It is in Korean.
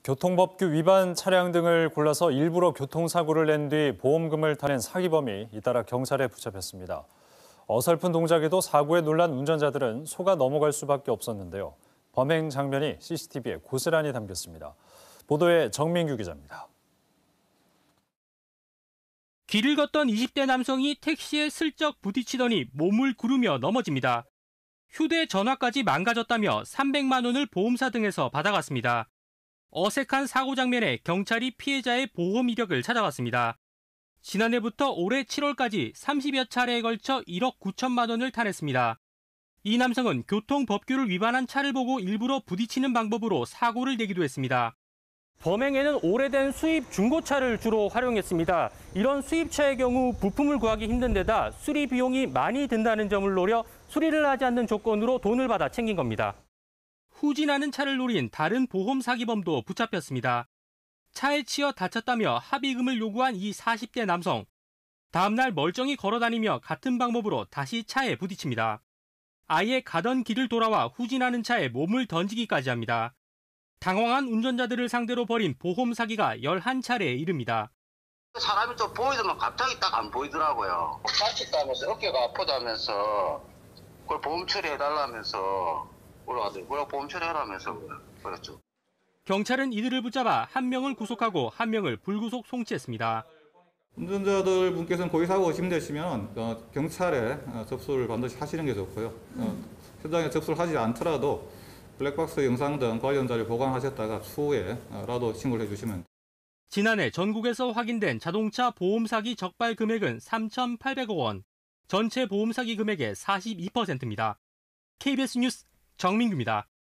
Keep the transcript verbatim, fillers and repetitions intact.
교통법규 위반 차량 등을 골라서 일부러 교통사고를 낸 뒤 보험금을 타낸 사기범이 잇따라 경찰에 붙잡혔습니다. 어설픈 동작에도 사고에 놀란 운전자들은 속아 넘어갈 수밖에 없었는데요. 범행 장면이 씨씨티비에 고스란히 담겼습니다. 보도에 정민규 기자입니다. 길을 걷던 이십 대 남성이 택시에 슬쩍 부딪히더니 몸을 구르며 넘어집니다. 휴대전화까지 망가졌다며 삼백만 원을 보험사 등에서 받아갔습니다. 어색한 사고 장면에 경찰이 피해자의 보험 이력을 찾아봤습니다. 지난해부터 올해 칠월까지 삼십여 차례에 걸쳐 일억 구천만 원을 타냈습니다. 이 남성은 교통법규를 위반한 차를 보고 일부러 부딪히는 방법으로 사고를 내기도 했습니다. 범행에는 오래된 수입 중고차를 주로 활용했습니다. 이런 수입차의 경우 부품을 구하기 힘든 데다 수리 비용이 많이 든다는 점을 노려 수리를 하지 않는 조건으로 돈을 받아 챙긴 겁니다. 후진하는 차를 노린 다른 보험 사기범도 붙잡혔습니다. 차에 치여 다쳤다며 합의금을 요구한 이 사십 대 남성. 다음 날 멀쩡히 걸어다니며 같은 방법으로 다시 차에 부딪힙니다. 아예 가던 길을 돌아와 후진하는 차에 몸을 던지기까지 합니다. 당황한 운전자들을 상대로 벌인 보험 사기가 열한 차례에 이릅니다. 사람이 또 보이더만 갑자기 딱 안 보이더라고요. 다쳤다면서 어깨가 아프다면서 그걸 보험 처리해달라면서 올라가더니 뭐라고 보험 처리하라면서 그랬죠. 경찰은 이들을 붙잡아 한 명을 구속하고 한 명을 불구속 송치했습니다. 운전자들 분께서는 고의사고 의심되시면 어, 경찰에 어, 접수를 반드시 하시는 게 좋고요. 어, 현장에 접수를 하지 않더라도 블랙박스 영상 등 관련 자료 보관하셨다가 추후에라도 신고를 해주시면. 지난해 전국에서 확인된 자동차 보험 사기 적발 금액은 삼천팔백억 원, 전체 보험 사기 금액의 사십이 퍼센트입니다. 케이비에스 뉴스 정민규입니다.